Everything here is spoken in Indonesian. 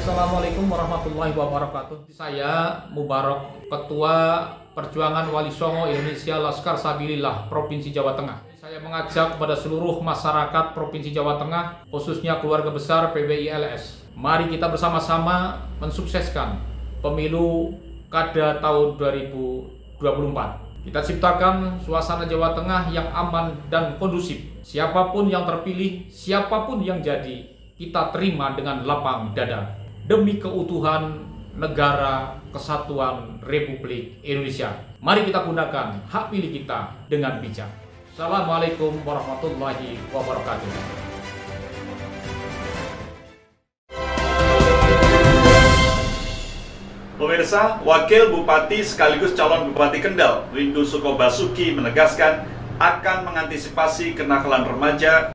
Assalamualaikum warahmatullahi wabarakatuh. Saya Mubarak, Ketua Perjuangan Wali Songo Indonesia Laskar Sabilillah Provinsi Jawa Tengah. Saya mengajak kepada seluruh masyarakat Provinsi Jawa Tengah, khususnya keluarga besar PBI LS. Mari kita bersama-sama mensukseskan pemilu kada tahun 2024. Kita ciptakan suasana Jawa Tengah yang aman dan kondusif. Siapapun yang terpilih, siapapun yang jadi, kita terima dengan lapang dada. Demi keutuhan negara kesatuan Republik Indonesia. Mari kita gunakan hak pilih kita dengan bijak. Assalamualaikum warahmatullahi wabarakatuh. Pemirsa, Wakil Bupati sekaligus calon Bupati Kendal, Rindu Sukobasuki menegaskan akan mengantisipasi kenakalan remaja